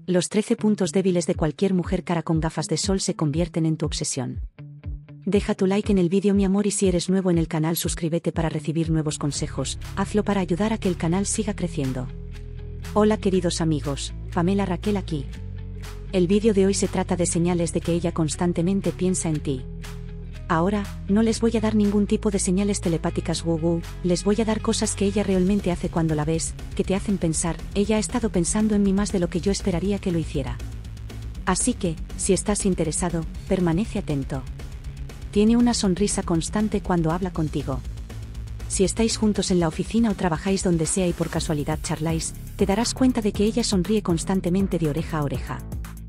Los 13 puntos débiles de cualquier mujer cara con gafas de sol se convierten en tu obsesión. Deja tu like en el vídeo mi amor y si eres nuevo en el canal suscríbete para recibir nuevos consejos, hazlo para ayudar a que el canal siga creciendo. Hola queridos amigos, Pamela Raquel aquí. El vídeo de hoy se trata de señales de que ella constantemente piensa en ti. Ahora, no les voy a dar ningún tipo de señales telepáticas les voy a dar cosas que ella realmente hace cuando la ves, que te hacen pensar, ella ha estado pensando en mí más de lo que yo esperaría que lo hiciera. Así que, si estás interesado, permanece atento. Tiene una sonrisa constante cuando habla contigo. Si estáis juntos en la oficina o trabajáis donde sea y por casualidad charláis, te darás cuenta de que ella sonríe constantemente de oreja a oreja.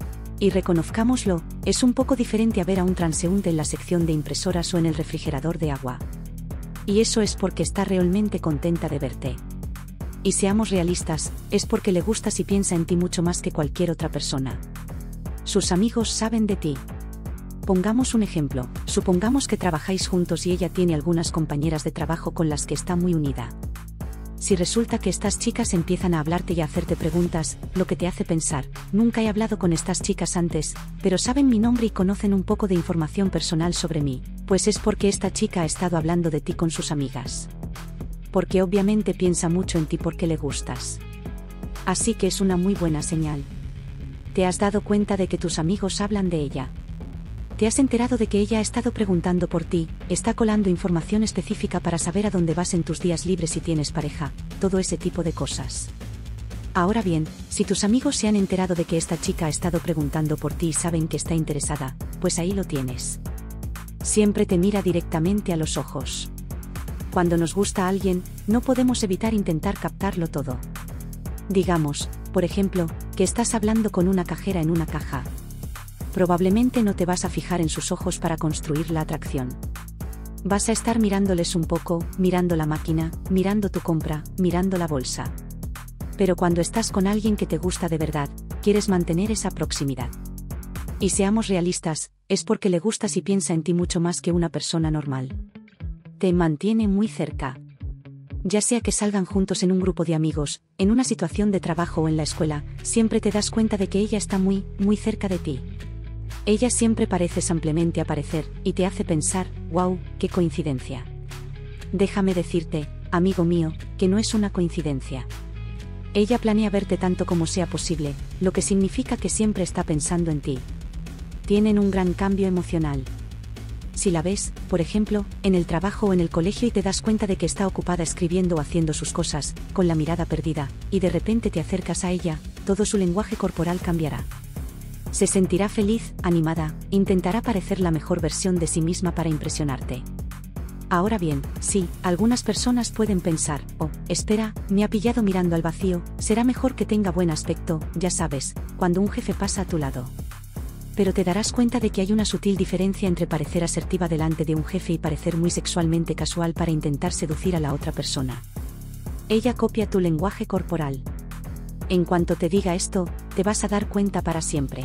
Y reconozcámoslo, es un poco diferente a ver a un transeúnte en la sección de impresoras o en el refrigerador de agua. Y eso es porque está realmente contenta de verte. Y seamos realistas, es porque le gustas y piensa en ti mucho más que cualquier otra persona. Sus amigos saben de ti. Pongamos un ejemplo, supongamos que trabajáis juntos y ella tiene algunas compañeras de trabajo con las que está muy unida. Si resulta que estas chicas empiezan a hablarte y a hacerte preguntas, lo que te hace pensar, nunca he hablado con estas chicas antes, pero saben mi nombre y conocen un poco de información personal sobre mí, pues es porque esta chica ha estado hablando de ti con sus amigas. Porque obviamente piensa mucho en ti porque le gustas. Así que es una muy buena señal. ¿Te has dado cuenta de que tus amigos hablan de ella? ¿Te has enterado de que ella ha estado preguntando por ti, está colando información específica para saber a dónde vas en tus días libres si tienes pareja, todo ese tipo de cosas? Ahora bien, si tus amigos se han enterado de que esta chica ha estado preguntando por ti y saben que está interesada, pues ahí lo tienes. Siempre te mira directamente a los ojos. Cuando nos gusta a alguien, no podemos evitar intentar captarlo todo. Digamos, por ejemplo, que estás hablando con una cajera en una caja. Probablemente no te vas a fijar en sus ojos para construir la atracción. Vas a estar mirándoles un poco, mirando la máquina, mirando tu compra, mirando la bolsa. Pero cuando estás con alguien que te gusta de verdad, quieres mantener esa proximidad. Y seamos realistas, es porque le gustas y piensa en ti mucho más que una persona normal. Te mantiene muy cerca. Ya sea que salgan juntos en un grupo de amigos, en una situación de trabajo o en la escuela, siempre te das cuenta de que ella está muy, muy cerca de ti. Ella siempre parece ampliamente aparecer, y te hace pensar, wow, qué coincidencia. Déjame decirte, amigo mío, que no es una coincidencia. Ella planea verte tanto como sea posible, lo que significa que siempre está pensando en ti. Tienen un gran cambio emocional. Si la ves, por ejemplo, en el trabajo o en el colegio y te das cuenta de que está ocupada escribiendo o haciendo sus cosas, con la mirada perdida, y de repente te acercas a ella, todo su lenguaje corporal cambiará. Se sentirá feliz, animada, intentará parecer la mejor versión de sí misma para impresionarte. Ahora bien, sí, algunas personas pueden pensar, oh, espera, me ha pillado mirando al vacío, será mejor que tenga buen aspecto, ya sabes, cuando un jefe pasa a tu lado. Pero te darás cuenta de que hay una sutil diferencia entre parecer asertiva delante de un jefe y parecer muy sexualmente casual para intentar seducir a la otra persona. Ella copia tu lenguaje corporal. En cuanto te diga esto, te vas a dar cuenta para siempre.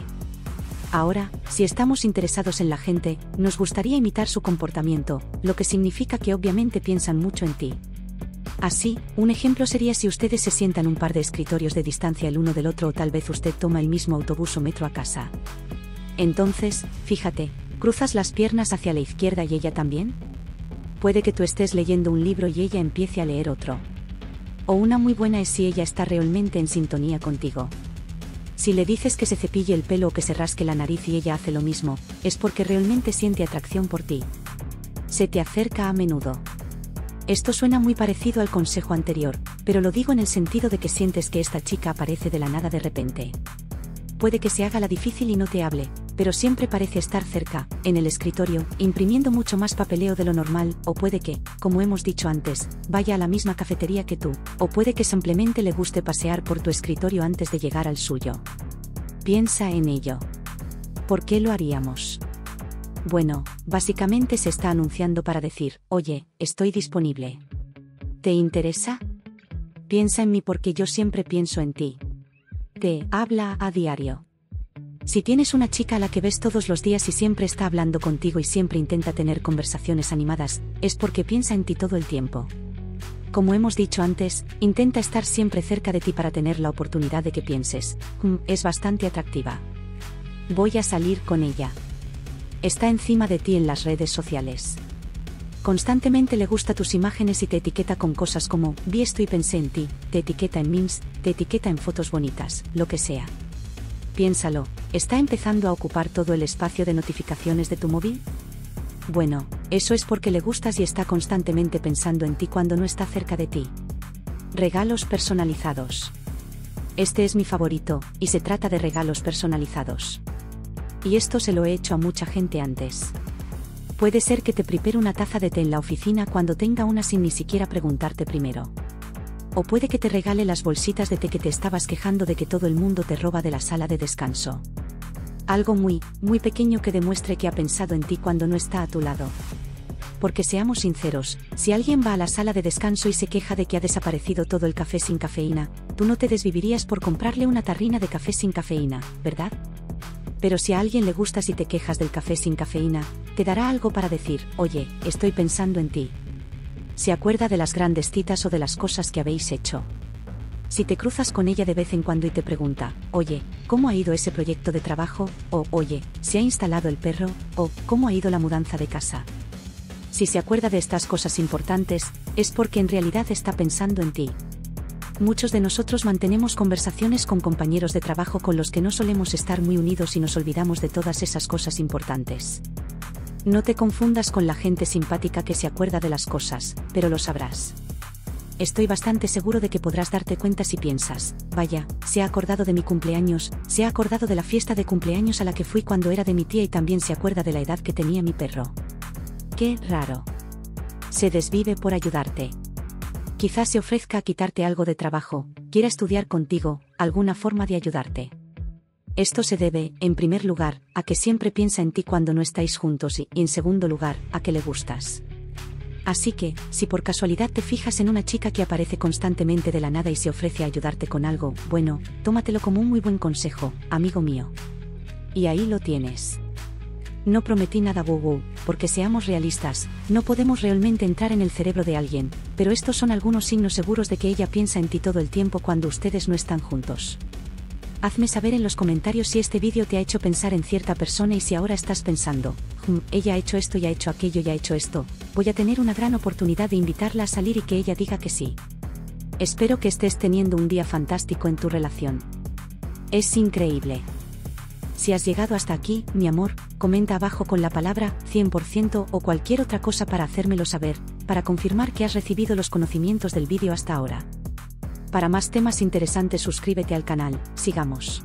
Ahora, si estamos interesados en la gente, nos gustaría imitar su comportamiento, lo que significa que obviamente piensan mucho en ti. Así, un ejemplo sería si ustedes se sientan un par de escritorios de distancia el uno del otro o tal vez usted toma el mismo autobús o metro a casa. Entonces, fíjate, ¿cruzas las piernas hacia la izquierda y ella también? Puede que tú estés leyendo un libro y ella empiece a leer otro. O una muy buena es si ella está realmente en sintonía contigo. Si le dices que se cepille el pelo o que se rasque la nariz y ella hace lo mismo, es porque realmente siente atracción por ti. Se te acerca a menudo. Esto suena muy parecido al consejo anterior, pero lo digo en el sentido de que sientes que esta chica aparece de la nada de repente. Puede que se haga la difícil y no te hable, pero siempre parece estar cerca, en el escritorio, imprimiendo mucho más papeleo de lo normal, o puede que, como hemos dicho antes, vaya a la misma cafetería que tú, o puede que simplemente le guste pasear por tu escritorio antes de llegar al suyo. Piensa en ello. ¿Por qué lo haríamos? Bueno, básicamente se está anunciando para decir, oye, estoy disponible. ¿Te interesa? Piensa en mí porque yo siempre pienso en ti. Te habla a diario. Si tienes una chica a la que ves todos los días y siempre está hablando contigo y siempre intenta tener conversaciones animadas, es porque piensa en ti todo el tiempo. Como hemos dicho antes, intenta estar siempre cerca de ti para tener la oportunidad de que pienses, es bastante atractiva. Voy a salir con ella. Está encima de ti en las redes sociales. Constantemente le gusta tus imágenes y te etiqueta con cosas como, vi esto y pensé en ti, te etiqueta en memes, te etiqueta en fotos bonitas, lo que sea. Piénsalo, ¿está empezando a ocupar todo el espacio de notificaciones de tu móvil? Bueno, eso es porque le gustas y está constantemente pensando en ti cuando no está cerca de ti. Regalos personalizados. Este es mi favorito, y se trata de regalos personalizados. Y esto se lo he hecho a mucha gente antes. Puede ser que te prepare una taza de té en la oficina cuando tenga una sin ni siquiera preguntarte primero. O puede que te regale las bolsitas de té que te estabas quejando de que todo el mundo te roba de la sala de descanso. Algo muy, muy pequeño que demuestre que ha pensado en ti cuando no está a tu lado. Porque seamos sinceros, si alguien va a la sala de descanso y se queja de que ha desaparecido todo el café sin cafeína, tú no te desvivirías por comprarle una tarrina de café sin cafeína, ¿verdad? Pero si a alguien le gustas y te quejas del café sin cafeína, te dará algo para decir, oye, estoy pensando en ti. Se acuerda de las grandes citas o de las cosas que habéis hecho. Si te cruzas con ella de vez en cuando y te pregunta, oye, ¿cómo ha ido ese proyecto de trabajo? O, oye, ¿se ha instalado el perro? O, ¿cómo ha ido la mudanza de casa? Si se acuerda de estas cosas importantes, es porque en realidad está pensando en ti. Muchos de nosotros mantenemos conversaciones con compañeros de trabajo con los que no solemos estar muy unidos y nos olvidamos de todas esas cosas importantes. No te confundas con la gente simpática que se acuerda de las cosas, pero lo sabrás. Estoy bastante seguro de que podrás darte cuenta si piensas, vaya, se ha acordado de mi cumpleaños, se ha acordado de la fiesta de cumpleaños a la que fui cuando era de mi tía y también se acuerda de la edad que tenía mi perro. ¡Qué raro! Se desvive por ayudarte. Quizás se ofrezca a quitarte algo de trabajo, quiera estudiar contigo, alguna forma de ayudarte. Esto se debe, en primer lugar, a que siempre piensa en ti cuando no estáis juntos y, en segundo lugar, a que le gustas. Así que, si por casualidad te fijas en una chica que aparece constantemente de la nada y se ofrece a ayudarte con algo, bueno, tómatelo como un muy buen consejo, amigo mío. Y ahí lo tienes. No prometí nada porque seamos realistas, no podemos realmente entrar en el cerebro de alguien, pero estos son algunos signos seguros de que ella piensa en ti todo el tiempo cuando ustedes no están juntos. Hazme saber en los comentarios si este vídeo te ha hecho pensar en cierta persona y si ahora estás pensando, ella ha hecho esto y ha hecho aquello y ha hecho esto, voy a tener una gran oportunidad de invitarla a salir y que ella diga que sí. Espero que estés teniendo un día fantástico en tu relación. Es increíble. Si has llegado hasta aquí, mi amor, comenta abajo con la palabra 100% o cualquier otra cosa para hacérmelo saber, para confirmar que has recibido los conocimientos del vídeo hasta ahora. Para más temas interesantes suscríbete al canal, sigamos.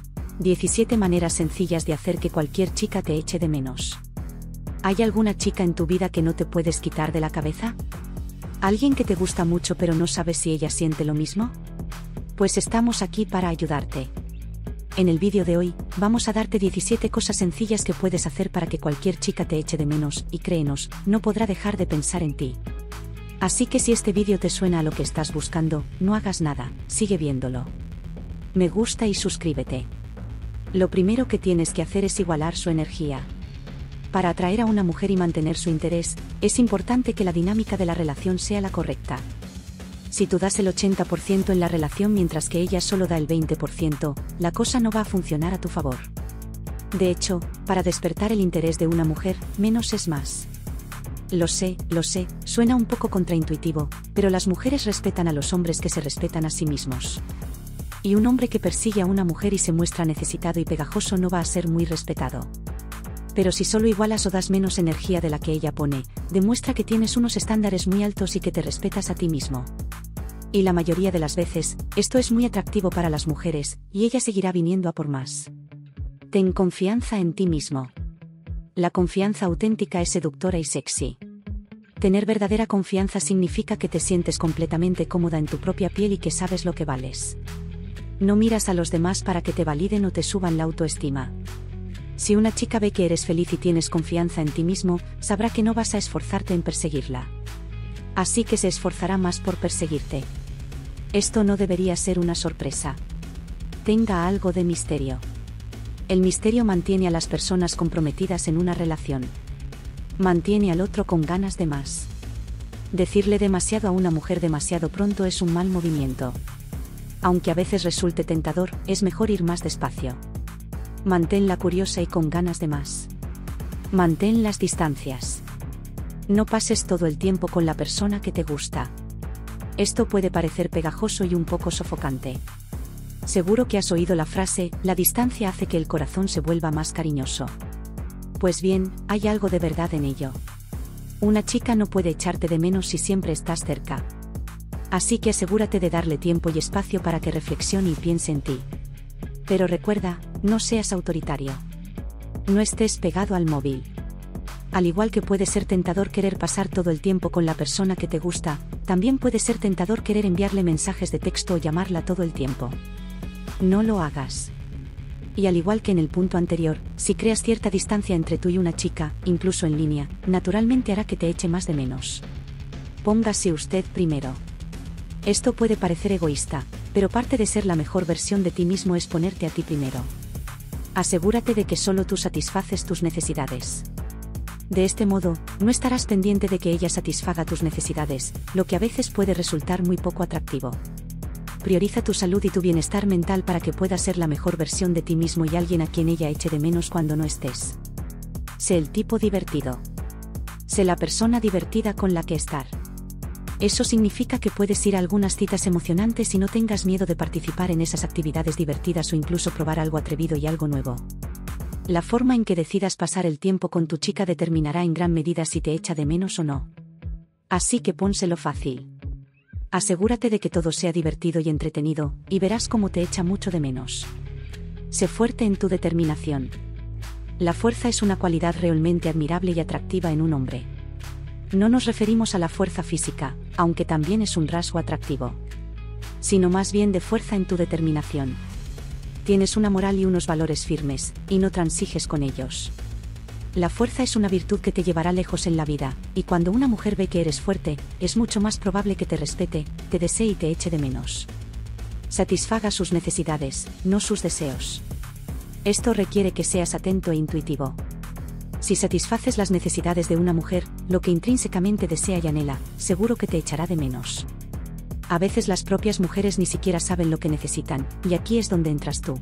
17 maneras sencillas de hacer que cualquier chica te eche de menos. ¿Hay alguna chica en tu vida que no te puedes quitar de la cabeza? ¿Alguien que te gusta mucho pero no sabes si ella siente lo mismo? Pues estamos aquí para ayudarte. En el vídeo de hoy, vamos a darte 17 cosas sencillas que puedes hacer para que cualquier chica te eche de menos, y créenos, no podrá dejar de pensar en ti. Así que si este vídeo te suena a lo que estás buscando, no hagas nada, sigue viéndolo. Me gusta y suscríbete. Lo primero que tienes que hacer es igualar su energía. Para atraer a una mujer y mantener su interés, es importante que la dinámica de la relación sea la correcta. Si tú das el 80% en la relación mientras que ella solo da el 20%, la cosa no va a funcionar a tu favor. De hecho, para despertar el interés de una mujer, menos es más. Lo sé, suena un poco contraintuitivo, pero las mujeres respetan a los hombres que se respetan a sí mismos. Y un hombre que persigue a una mujer y se muestra necesitado y pegajoso no va a ser muy respetado. Pero si solo igualas o das menos energía de la que ella pone, demuestra que tienes unos estándares muy altos y que te respetas a ti mismo. Y la mayoría de las veces, esto es muy atractivo para las mujeres, y ella seguirá viniendo a por más. Ten confianza en ti mismo. La confianza auténtica es seductora y sexy. Tener verdadera confianza significa que te sientes completamente cómoda en tu propia piel y que sabes lo que vales. No miras a los demás para que te validen o te suban la autoestima. Si una chica ve que eres feliz y tienes confianza en ti mismo, sabrá que no vas a esforzarte en perseguirla. Así que se esforzará más por perseguirte. Esto no debería ser una sorpresa. Tenga algo de misterio. El misterio mantiene a las personas comprometidas en una relación. Mantiene al otro con ganas de más. Decirle demasiado a una mujer demasiado pronto es un mal movimiento. Aunque a veces resulte tentador, es mejor ir más despacio. Manténla curiosa y con ganas de más. Mantén las distancias. No pases todo el tiempo con la persona que te gusta. Esto puede parecer pegajoso y un poco sofocante. Seguro que has oído la frase, la distancia hace que el corazón se vuelva más cariñoso. Pues bien, hay algo de verdad en ello. Una chica no puede echarte de menos si siempre estás cerca. Así que asegúrate de darle tiempo y espacio para que reflexione y piense en ti. Pero recuerda, no seas autoritario. No estés pegado al móvil. Al igual que puede ser tentador querer pasar todo el tiempo con la persona que te gusta, también puede ser tentador querer enviarle mensajes de texto o llamarla todo el tiempo. No lo hagas. Y al igual que en el punto anterior, si creas cierta distancia entre tú y una chica, incluso en línea, naturalmente hará que te eche más de menos. Póngase usted primero. Esto puede parecer egoísta, pero parte de ser la mejor versión de ti mismo es ponerte a ti primero. Asegúrate de que solo tú satisfaces tus necesidades. De este modo, no estarás pendiente de que ella satisfaga tus necesidades, lo que a veces puede resultar muy poco atractivo. Prioriza tu salud y tu bienestar mental para que puedas ser la mejor versión de ti mismo y alguien a quien ella eche de menos cuando no estés. Sé el tipo divertido. Sé la persona divertida con la que estar. Eso significa que puedes ir a algunas citas emocionantes y no tengas miedo de participar en esas actividades divertidas o incluso probar algo atrevido y algo nuevo. La forma en que decidas pasar el tiempo con tu chica determinará en gran medida si te echa de menos o no. Así que pónselo fácil. Asegúrate de que todo sea divertido y entretenido, y verás cómo te echa mucho de menos. Sé fuerte en tu determinación. La fuerza es una cualidad realmente admirable y atractiva en un hombre. No nos referimos a la fuerza física, aunque también es un rasgo atractivo, sino más bien de fuerza en tu determinación. Tienes una moral y unos valores firmes, y no transiges con ellos. La fuerza es una virtud que te llevará lejos en la vida, y cuando una mujer ve que eres fuerte, es mucho más probable que te respete, te desee y te eche de menos. Satisfaga sus necesidades, no sus deseos. Esto requiere que seas atento e intuitivo. Si satisfaces las necesidades de una mujer, lo que intrínsecamente desea y anhela, seguro que te echará de menos. A veces las propias mujeres ni siquiera saben lo que necesitan, y aquí es donde entras tú.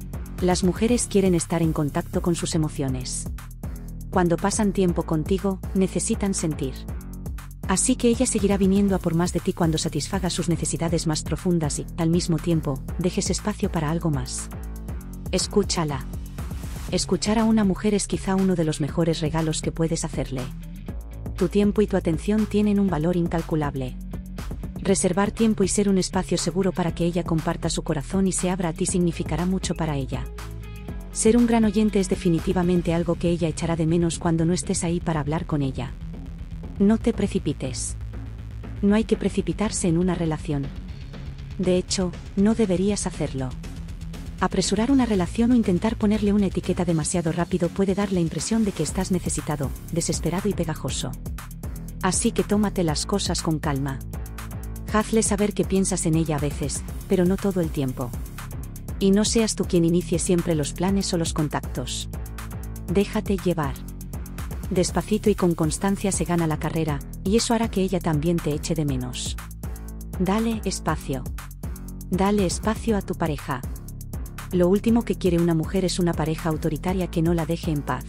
Las mujeres quieren estar en contacto con sus emociones. Cuando pasan tiempo contigo, necesitan sentir. Así que ella seguirá viniendo a por más de ti cuando satisfaga sus necesidades más profundas y, al mismo tiempo, dejes espacio para algo más. Escúchala. Escuchar a una mujer es quizá uno de los mejores regalos que puedes hacerle. Tu tiempo y tu atención tienen un valor incalculable. Reservar tiempo y ser un espacio seguro para que ella comparta su corazón y se abra a ti significará mucho para ella. Ser un gran oyente es definitivamente algo que ella echará de menos cuando no estés ahí para hablar con ella. No te precipites. No hay que precipitarse en una relación. De hecho, no deberías hacerlo. Apresurar una relación o intentar ponerle una etiqueta demasiado rápido puede dar la impresión de que estás necesitado, desesperado y pegajoso. Así que tómate las cosas con calma. Hazle saber que piensas en ella a veces, pero no todo el tiempo. Y no seas tú quien inicie siempre los planes o los contactos. Déjate llevar. Despacito y con constancia se gana la carrera, y eso hará que ella también te eche de menos. Dale espacio. Dale espacio a tu pareja. Lo último que quiere una mujer es una pareja autoritaria que no la deje en paz.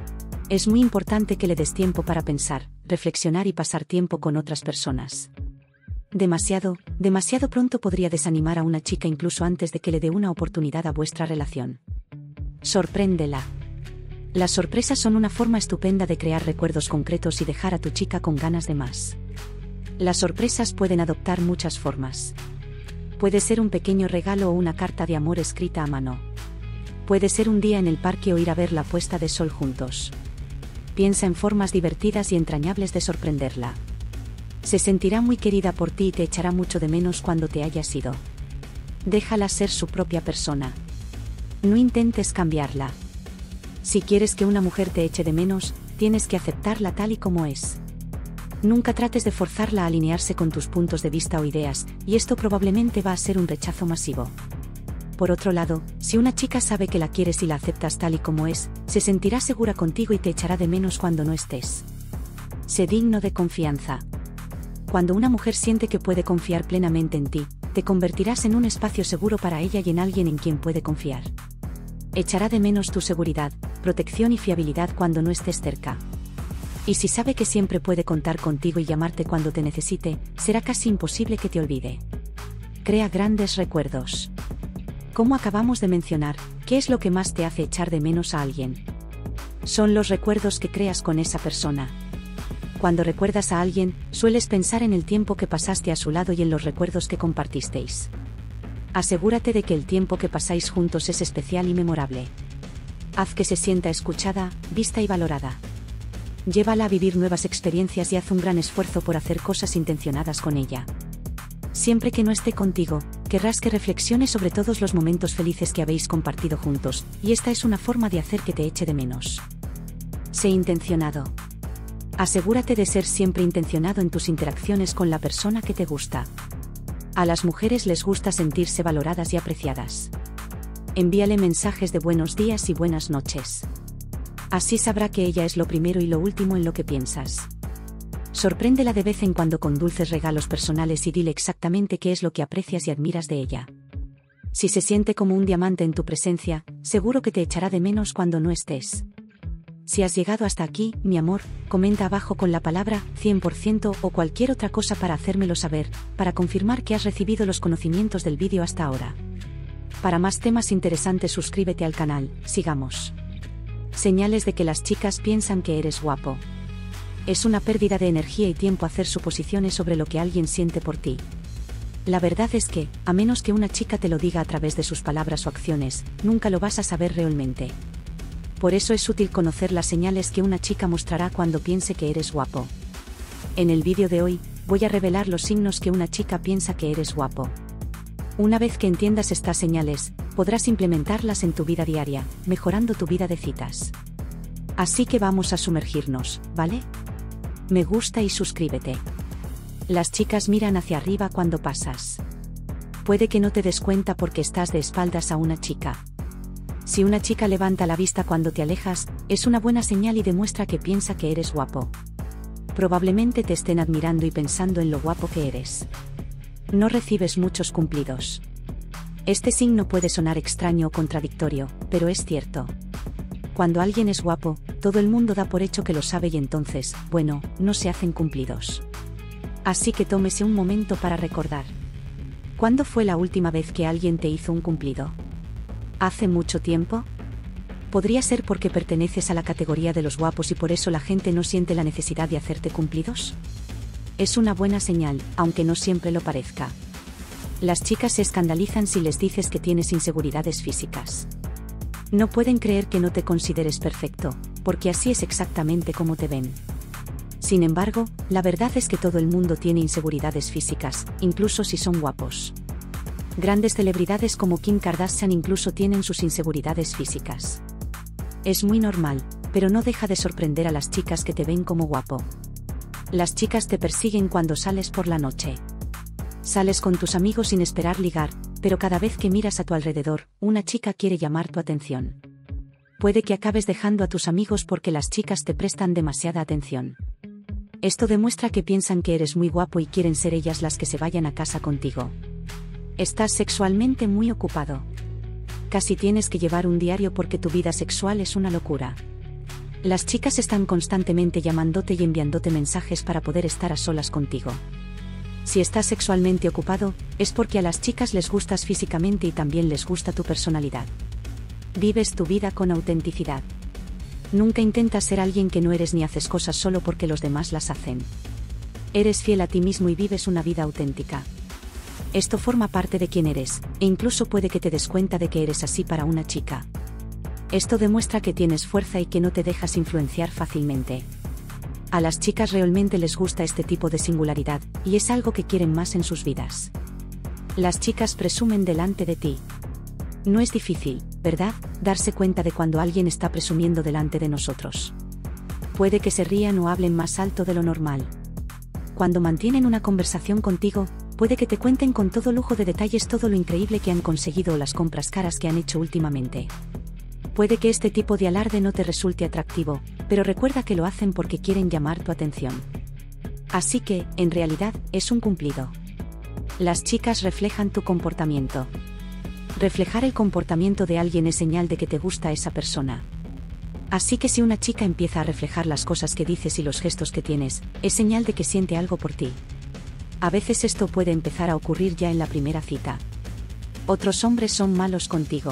Es muy importante que le des tiempo para pensar, reflexionar y pasar tiempo con otras personas. Demasiado pronto podría desanimar a una chica incluso antes de que le dé una oportunidad a vuestra relación. Sorpréndela. Las sorpresas son una forma estupenda de crear recuerdos concretos y dejar a tu chica con ganas de más. Las sorpresas pueden adoptar muchas formas. Puede ser un pequeño regalo o una carta de amor escrita a mano. Puede ser un día en el parque o ir a ver la puesta de sol juntos. Piensa en formas divertidas y entrañables de sorprenderla. Se sentirá muy querida por ti y te echará mucho de menos cuando te hayas ido. Déjala ser su propia persona. No intentes cambiarla. Si quieres que una mujer te eche de menos, tienes que aceptarla tal y como es. Nunca trates de forzarla a alinearse con tus puntos de vista o ideas, y esto probablemente va a ser un rechazo masivo. Por otro lado, si una chica sabe que la quieres y la aceptas tal y como es, se sentirá segura contigo y te echará de menos cuando no estés. Sé digno de confianza. Cuando una mujer siente que puede confiar plenamente en ti, te convertirás en un espacio seguro para ella y en alguien en quien puede confiar. Echará de menos tu seguridad, protección y fiabilidad cuando no estés cerca. Y si sabe que siempre puede contar contigo y llamarte cuando te necesite, será casi imposible que te olvide. Crea grandes recuerdos. Como acabamos de mencionar, ¿qué es lo que más te hace echar de menos a alguien? Son los recuerdos que creas con esa persona. Cuando recuerdas a alguien, sueles pensar en el tiempo que pasaste a su lado y en los recuerdos que compartisteis. Asegúrate de que el tiempo que pasáis juntos es especial y memorable. Haz que se sienta escuchada, vista y valorada. Llévala a vivir nuevas experiencias y haz un gran esfuerzo por hacer cosas intencionadas con ella. Siempre que no esté contigo, querrás que reflexione sobre todos los momentos felices que habéis compartido juntos, y esta es una forma de hacer que te eche de menos. Sé intencionado. Asegúrate de ser siempre intencionado en tus interacciones con la persona que te gusta. A las mujeres les gusta sentirse valoradas y apreciadas. Envíale mensajes de buenos días y buenas noches. Así sabrá que ella es lo primero y lo último en lo que piensas. Sorpréndela de vez en cuando con dulces regalos personales y dile exactamente qué es lo que aprecias y admiras de ella. Si se siente como un diamante en tu presencia, seguro que te echará de menos cuando no estés. Si has llegado hasta aquí, mi amor, comenta abajo con la palabra 100% o cualquier otra cosa para hacérmelo saber, para confirmar que has recibido los conocimientos del vídeo hasta ahora. Para más temas interesantes suscríbete al canal, sigamos. Señales de que las chicas piensan que eres guapo. Es una pérdida de energía y tiempo hacer suposiciones sobre lo que alguien siente por ti. La verdad es que, a menos que una chica te lo diga a través de sus palabras o acciones, nunca lo vas a saber realmente. Por eso es útil conocer las señales que una chica mostrará cuando piense que eres guapo. En el vídeo de hoy, voy a revelar los signos que una chica piensa que eres guapo. Una vez que entiendas estas señales, podrás implementarlas en tu vida diaria, mejorando tu vida de citas. Así que vamos a sumergirnos, ¿vale? Me gusta y suscríbete. Las chicas miran hacia arriba cuando pasas. Puede que no te des cuenta porque estás de espaldas a una chica. Si una chica levanta la vista cuando te alejas, es una buena señal y demuestra que piensa que eres guapo. Probablemente te estén admirando y pensando en lo guapo que eres. No recibes muchos cumplidos. Este signo puede sonar extraño o contradictorio, pero es cierto. Cuando alguien es guapo, todo el mundo da por hecho que lo sabe y entonces, bueno, no se hacen cumplidos. Así que tómese un momento para recordar. ¿Cuándo fue la última vez que alguien te hizo un cumplido? ¿Hace mucho tiempo? ¿Podría ser porque perteneces a la categoría de los guapos y por eso la gente no siente la necesidad de hacerte cumplidos? Es una buena señal, aunque no siempre lo parezca. Las chicas se escandalizan si les dices que tienes inseguridades físicas. No pueden creer que no te consideres perfecto, porque así es exactamente como te ven. Sin embargo, la verdad es que todo el mundo tiene inseguridades físicas, incluso si son guapos. Grandes celebridades como Kim Kardashian incluso tienen sus inseguridades físicas. Es muy normal, pero no deja de sorprender a las chicas que te ven como guapo. Las chicas te persiguen cuando sales por la noche. Sales con tus amigos sin esperar ligar, pero cada vez que miras a tu alrededor, una chica quiere llamar tu atención. Puede que acabes dejando a tus amigos porque las chicas te prestan demasiada atención. Esto demuestra que piensan que eres muy guapo y quieren ser ellas las que se vayan a casa contigo. Estás sexualmente muy ocupado. Casi tienes que llevar un diario porque tu vida sexual es una locura. Las chicas están constantemente llamándote y enviándote mensajes para poder estar a solas contigo. Si estás sexualmente ocupado, es porque a las chicas les gustas físicamente y también les gusta tu personalidad. Vives tu vida con autenticidad. Nunca intentas ser alguien que no eres ni haces cosas solo porque los demás las hacen. Eres fiel a ti mismo y vives una vida auténtica. Esto forma parte de quién eres, e incluso puede que te des cuenta de que eres así para una chica. Esto demuestra que tienes fuerza y que no te dejas influenciar fácilmente. A las chicas realmente les gusta este tipo de singularidad, y es algo que quieren más en sus vidas. Las chicas presumen delante de ti. No es difícil, ¿verdad?, darse cuenta de cuando alguien está presumiendo delante de nosotros. Puede que se rían o hablen más alto de lo normal. Cuando mantienen una conversación contigo, puede que te cuenten con todo lujo de detalles todo lo increíble que han conseguido o las compras caras que han hecho últimamente. Puede que este tipo de alarde no te resulte atractivo, pero recuerda que lo hacen porque quieren llamar tu atención. Así que, en realidad, es un cumplido. Las chicas reflejan tu comportamiento. Reflejar el comportamiento de alguien es señal de que te gusta esa persona. Así que si una chica empieza a reflejar las cosas que dices y los gestos que tienes, es señal de que siente algo por ti. A veces esto puede empezar a ocurrir ya en la primera cita. Otros hombres son malos contigo.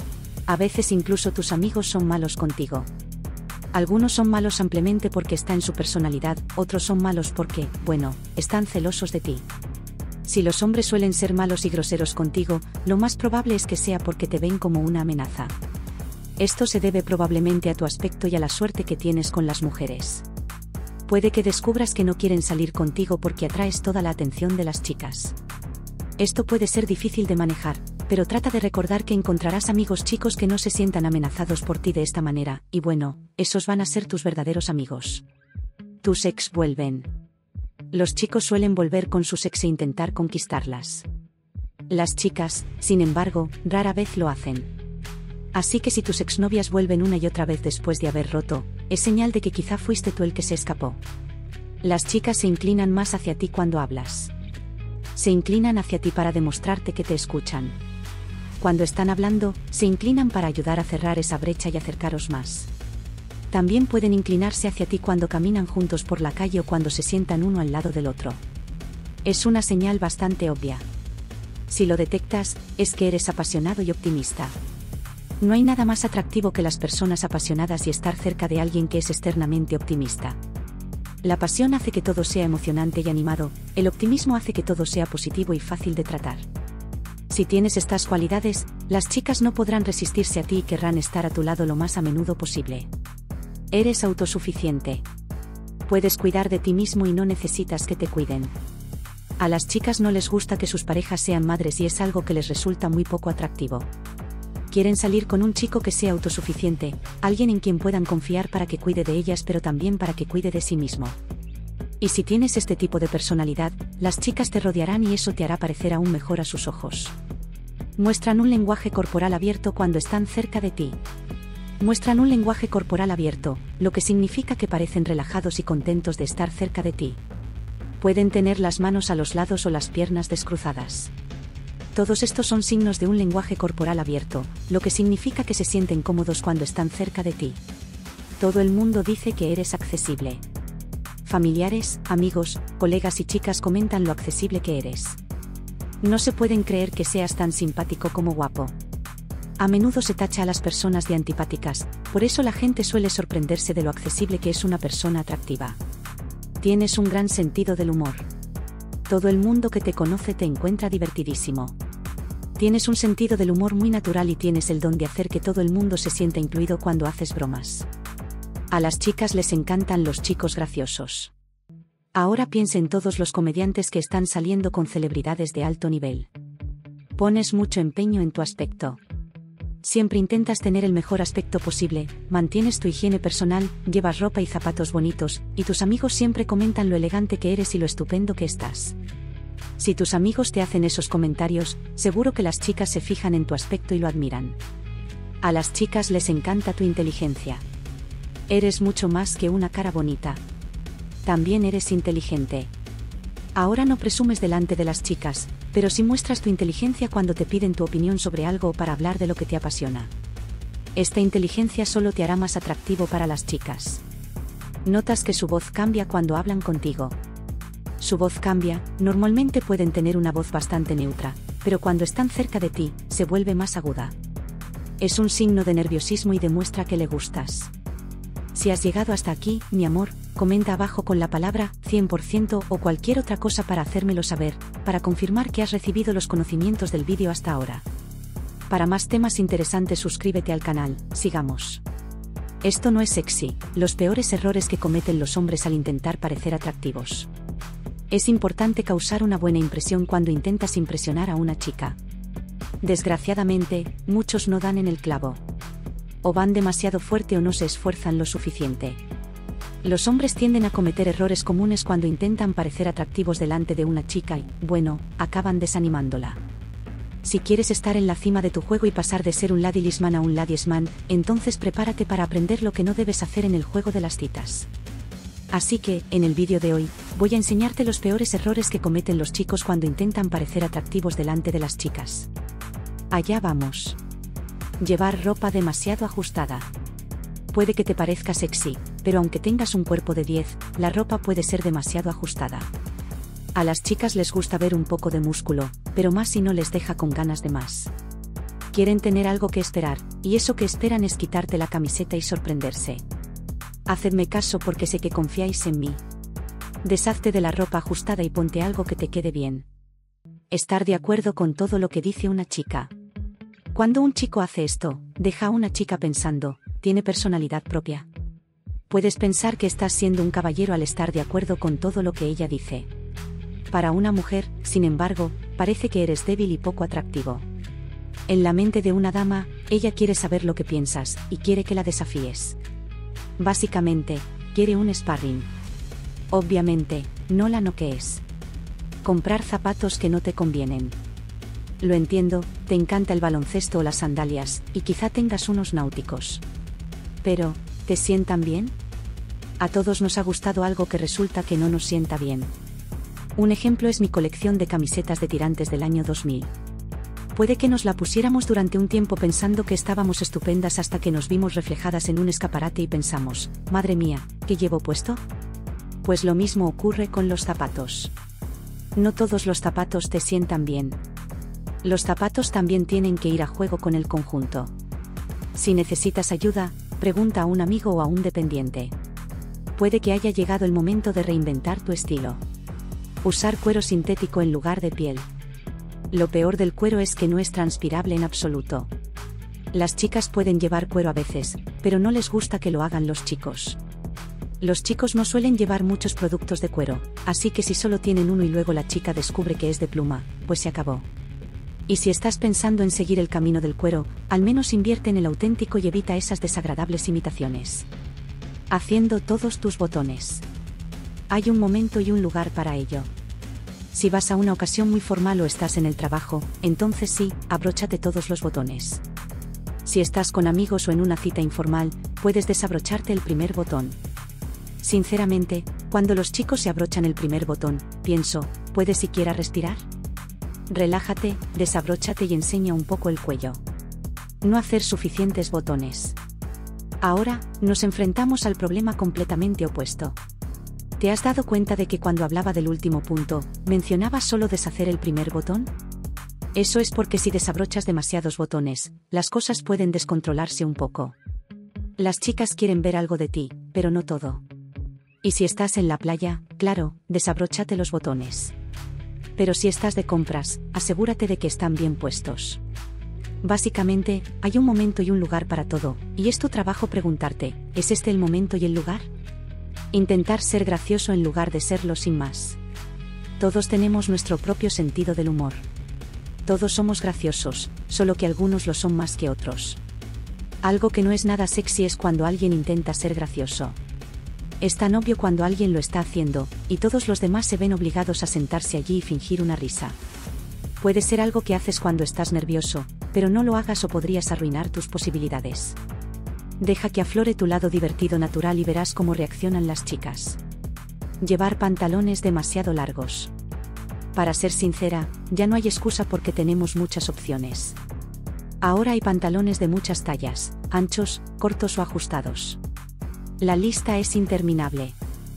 A veces incluso tus amigos son malos contigo. Algunos son malos ampliamente porque está en su personalidad, otros son malos porque, bueno, están celosos de ti. Si los hombres suelen ser malos y groseros contigo, lo más probable es que sea porque te ven como una amenaza. Esto se debe probablemente a tu aspecto y a la suerte que tienes con las mujeres. Puede que descubras que no quieren salir contigo porque atraes toda la atención de las chicas. Esto puede ser difícil de manejar, pero trata de recordar que encontrarás amigos chicos que no se sientan amenazados por ti de esta manera, y bueno, esos van a ser tus verdaderos amigos. Tus ex vuelven. Los chicos suelen volver con sus ex e intentar conquistarlas. Las chicas, sin embargo, rara vez lo hacen. Así que si tus exnovias vuelven una y otra vez después de haber roto, es señal de que quizá fuiste tú el que se escapó. Las chicas se inclinan más hacia ti cuando hablas. Se inclinan hacia ti para demostrarte que te escuchan. Cuando están hablando, se inclinan para ayudar a cerrar esa brecha y acercaros más. También pueden inclinarse hacia ti cuando caminan juntos por la calle o cuando se sientan uno al lado del otro. Es una señal bastante obvia. Si lo detectas, es que eres apasionado y optimista. No hay nada más atractivo que las personas apasionadas y estar cerca de alguien que es externamente optimista. La pasión hace que todo sea emocionante y animado, el optimismo hace que todo sea positivo y fácil de tratar. Si tienes estas cualidades, las chicas no podrán resistirse a ti y querrán estar a tu lado lo más a menudo posible. Eres autosuficiente. Puedes cuidar de ti mismo y no necesitas que te cuiden. A las chicas no les gusta que sus parejas sean madres y es algo que les resulta muy poco atractivo. Quieren salir con un chico que sea autosuficiente, alguien en quien puedan confiar para que cuide de ellas pero también para que cuide de sí mismo. Y si tienes este tipo de personalidad, las chicas te rodearán y eso te hará parecer aún mejor a sus ojos. Muestran un lenguaje corporal abierto cuando están cerca de ti. Muestran un lenguaje corporal abierto, lo que significa que parecen relajados y contentos de estar cerca de ti. Pueden tener las manos a los lados o las piernas descruzadas. Todos estos son signos de un lenguaje corporal abierto, lo que significa que se sienten cómodos cuando están cerca de ti. Todo el mundo dice que eres accesible. Familiares, amigos, colegas y chicas comentan lo accesible que eres. No se pueden creer que seas tan simpático como guapo. A menudo se tacha a las personas de antipáticas, por eso la gente suele sorprenderse de lo accesible que es una persona atractiva. Tienes un gran sentido del humor. Todo el mundo que te conoce te encuentra divertidísimo. Tienes un sentido del humor muy natural y tienes el don de hacer que todo el mundo se sienta incluido cuando haces bromas. A las chicas les encantan los chicos graciosos. Ahora piensa en todos los comediantes que están saliendo con celebridades de alto nivel. Pones mucho empeño en tu aspecto. Siempre intentas tener el mejor aspecto posible, mantienes tu higiene personal, llevas ropa y zapatos bonitos, y tus amigos siempre comentan lo elegante que eres y lo estupendo que estás. Si tus amigos te hacen esos comentarios, seguro que las chicas se fijan en tu aspecto y lo admiran. A las chicas les encanta tu inteligencia. Eres mucho más que una cara bonita. También eres inteligente. Ahora no presumes delante de las chicas, pero sí muestras tu inteligencia cuando te piden tu opinión sobre algo o para hablar de lo que te apasiona. Esta inteligencia solo te hará más atractivo para las chicas. Notas que su voz cambia cuando hablan contigo. Su voz cambia, normalmente pueden tener una voz bastante neutra, pero cuando están cerca de ti, se vuelve más aguda. Es un signo de nerviosismo y demuestra que le gustas. Si has llegado hasta aquí, mi amor, comenta abajo con la palabra 100% o cualquier otra cosa para hacérmelo saber, para confirmar que has recibido los conocimientos del vídeo hasta ahora. Para más temas interesantes suscríbete al canal, sigamos. Esto no es sexy, los peores errores que cometen los hombres al intentar parecer atractivos. Es importante causar una buena impresión cuando intentas impresionar a una chica. Desgraciadamente, muchos no dan en el clavo. O van demasiado fuerte o no se esfuerzan lo suficiente. Los hombres tienden a cometer errores comunes cuando intentan parecer atractivos delante de una chica y, bueno, acaban desanimándola. Si quieres estar en la cima de tu juego y pasar de ser un ladiesman a un ladiesman, entonces prepárate para aprender lo que no debes hacer en el juego de las citas. Así que, en el vídeo de hoy, voy a enseñarte los peores errores que cometen los chicos cuando intentan parecer atractivos delante de las chicas. Allá vamos. Llevar ropa demasiado ajustada. Puede que te parezca sexy, pero aunque tengas un cuerpo de 10, la ropa puede ser demasiado ajustada. A las chicas les gusta ver un poco de músculo, pero más si no les deja con ganas de más. Quieren tener algo que esperar, y eso que esperan es quitarte la camiseta y sorprenderse. Hacedme caso porque sé que confiáis en mí. Deshazte de la ropa ajustada y ponte algo que te quede bien. Estar de acuerdo con todo lo que dice una chica. Cuando un chico hace esto, deja a una chica pensando, ¿tiene personalidad propia? Puedes pensar que estás siendo un caballero al estar de acuerdo con todo lo que ella dice. Para una mujer, sin embargo, parece que eres débil y poco atractivo. En la mente de una dama, ella quiere saber lo que piensas, y quiere que la desafíes. Básicamente, quiere un sparring. Obviamente, no la noquees. Comprar zapatos que no te convienen. Lo entiendo, te encanta el baloncesto o las sandalias, y quizá tengas unos náuticos. Pero, ¿te sientan bien? A todos nos ha gustado algo que resulta que no nos sienta bien. Un ejemplo es mi colección de camisetas de tirantes del año 2000. Puede que nos la pusiéramos durante un tiempo pensando que estábamos estupendas hasta que nos vimos reflejadas en un escaparate y pensamos, madre mía, ¿qué llevo puesto? Pues lo mismo ocurre con los zapatos. No todos los zapatos te sientan bien. Los zapatos también tienen que ir a juego con el conjunto. Si necesitas ayuda, pregunta a un amigo o a un dependiente. Puede que haya llegado el momento de reinventar tu estilo. Usar cuero sintético en lugar de piel. Lo peor del cuero es que no es transpirable en absoluto. Las chicas pueden llevar cuero a veces, pero no les gusta que lo hagan los chicos. Los chicos no suelen llevar muchos productos de cuero, así que si solo tienen uno y luego la chica descubre que es de pluma, pues se acabó. Y si estás pensando en seguir el camino del cuero, al menos invierte en el auténtico y evita esas desagradables imitaciones. Haciendo todos tus botones. Hay un momento y un lugar para ello. Si vas a una ocasión muy formal o estás en el trabajo, entonces sí, abróchate todos los botones. Si estás con amigos o en una cita informal, puedes desabrocharte el primer botón. Sinceramente, cuando los chicos se abrochan el primer botón, pienso, ¿puedes siquiera respirar? Relájate, desabróchate y enseña un poco el cuello. No hacer suficientes botones. Ahora, nos enfrentamos al problema completamente opuesto. ¿Te has dado cuenta de que cuando hablaba del último punto, mencionaba solo deshacer el primer botón? Eso es porque si desabrochas demasiados botones, las cosas pueden descontrolarse un poco. Las chicas quieren ver algo de ti, pero no todo. Y si estás en la playa, claro, desabróchate los botones. Pero si estás de compras, asegúrate de que están bien puestos. Básicamente, hay un momento y un lugar para todo, y es tu trabajo preguntarte, ¿es este el momento y el lugar? Intentar ser gracioso en lugar de serlo sin más. Todos tenemos nuestro propio sentido del humor. Todos somos graciosos, solo que algunos lo son más que otros. Algo que no es nada sexy es cuando alguien intenta ser gracioso. Es tan obvio cuando alguien lo está haciendo, y todos los demás se ven obligados a sentarse allí y fingir una risa. Puede ser algo que haces cuando estás nervioso, pero no lo hagas o podrías arruinar tus posibilidades. Deja que aflore tu lado divertido natural y verás cómo reaccionan las chicas. Llevar pantalones demasiado largos. Para ser sincera, ya no hay excusa porque tenemos muchas opciones. Ahora hay pantalones de muchas tallas, anchos, cortos o ajustados. La lista es interminable.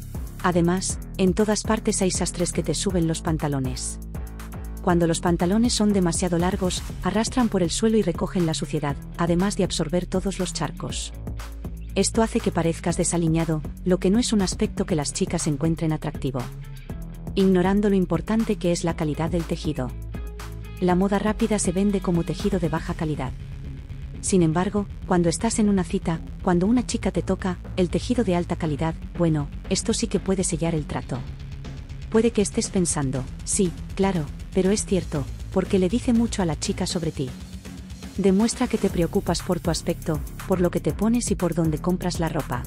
Además, en todas partes hay sastres que te suben los pantalones. Cuando los pantalones son demasiado largos, arrastran por el suelo y recogen la suciedad, además de absorber todos los charcos. Esto hace que parezcas desaliñado, lo que no es un aspecto que las chicas encuentren atractivo. Ignorando lo importante que es la calidad del tejido. La moda rápida se vende como tejido de baja calidad. Sin embargo, cuando estás en una cita, cuando una chica te toca, el tejido de alta calidad, bueno, esto sí que puede sellar el trato. Puede que estés pensando, sí, claro, pero es cierto, porque le dice mucho a la chica sobre ti. Demuestra que te preocupas por tu aspecto, por lo que te pones y por dónde compras la ropa.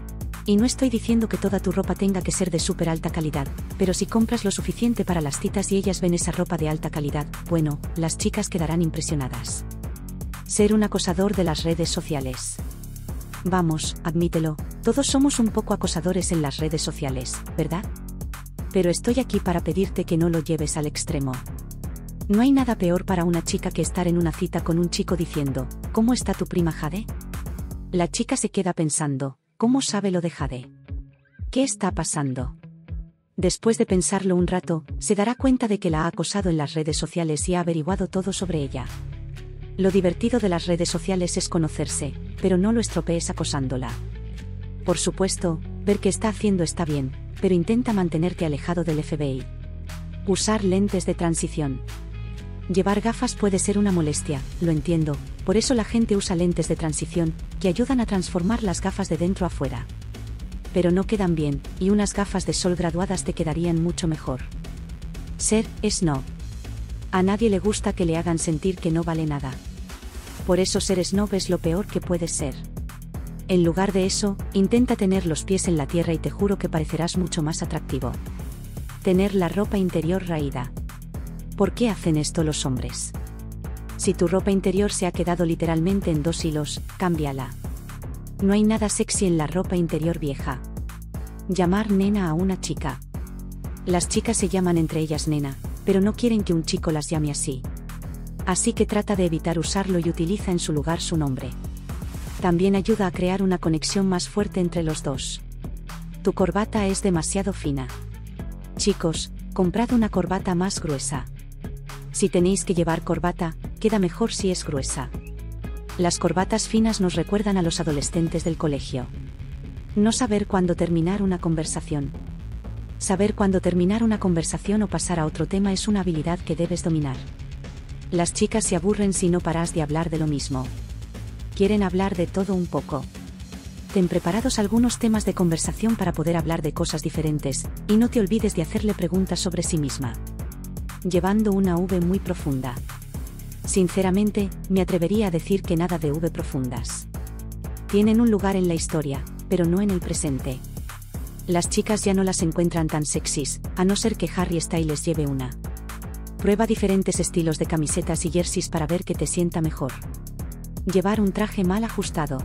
Y no estoy diciendo que toda tu ropa tenga que ser de súper alta calidad, pero si compras lo suficiente para las citas y ellas ven esa ropa de alta calidad, bueno, las chicas quedarán impresionadas. Ser un acosador de las redes sociales. Vamos, admítelo, Todos somos un poco acosadores en las redes sociales, ¿verdad? Pero estoy aquí para pedirte que no lo lleves al extremo. No hay nada peor para una chica que estar en una cita con un chico diciendo, ¿cómo está tu prima Jade? La chica se queda pensando, ¿cómo sabe lo de Jade? ¿Qué está pasando? Después de pensarlo un rato, se dará cuenta de que la ha acosado en las redes sociales y ha averiguado todo sobre ella. Lo divertido de las redes sociales es conocerse, pero no lo estropees acosándola. Por supuesto, ver qué está haciendo está bien, pero intenta mantenerte alejado del FBI. Usar lentes de transición. Llevar gafas puede ser una molestia, lo entiendo, por eso la gente usa lentes de transición, que ayudan a transformar las gafas de dentro a fuera. Pero no quedan bien, y unas gafas de sol graduadas te quedarían mucho mejor. Ser snob. A nadie le gusta que le hagan sentir que no vale nada. Por eso ser snob es lo peor que puedes ser. En lugar de eso, intenta tener los pies en la tierra y te juro que parecerás mucho más atractivo. Tener la ropa interior raída. ¿Por qué hacen esto los hombres? Si tu ropa interior se ha quedado literalmente en 2 hilos, cámbiala. No hay nada sexy en la ropa interior vieja. Llamar nena a una chica. Las chicas se llaman entre ellas nena, pero no quieren que un chico las llame así. Así que trata de evitar usarlo y utiliza en su lugar su nombre. También ayuda a crear una conexión más fuerte entre los dos. Tu corbata es demasiado fina. Chicos, comprad una corbata más gruesa. Si tenéis que llevar corbata, queda mejor si es gruesa. Las corbatas finas nos recuerdan a los adolescentes del colegio. No saber cuándo terminar una conversación. Saber cuándo terminar una conversación o pasar a otro tema es una habilidad que debes dominar. Las chicas se aburren si no paras de hablar de lo mismo. Quieren hablar de todo un poco. Ten preparados algunos temas de conversación para poder hablar de cosas diferentes, y no te olvides de hacerle preguntas sobre sí misma. Llevando una V muy profunda. Sinceramente, me atrevería a decir que nada de V profundas. Tienen un lugar en la historia, pero no en el presente. Las chicas ya no las encuentran tan sexys, a no ser que Harry Styles lleve una. Prueba diferentes estilos de camisetas y jerseys para ver qué te sienta mejor. Llevar un traje mal ajustado.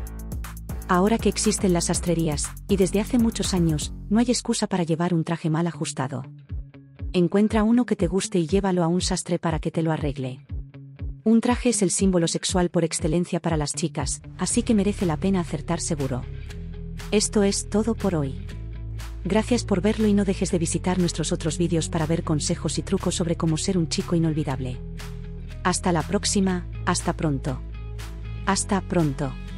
Ahora que existen las sastrerías, y desde hace muchos años, no hay excusa para llevar un traje mal ajustado. Encuentra uno que te guste y llévalo a un sastre para que te lo arregle. Un traje es el símbolo sexual por excelencia para las chicas, así que merece la pena acertar seguro. Esto es todo por hoy. Gracias por verlo y no dejes de visitar nuestros otros vídeos para ver consejos y trucos sobre cómo ser un chico inolvidable. Hasta la próxima, hasta pronto. Hasta pronto.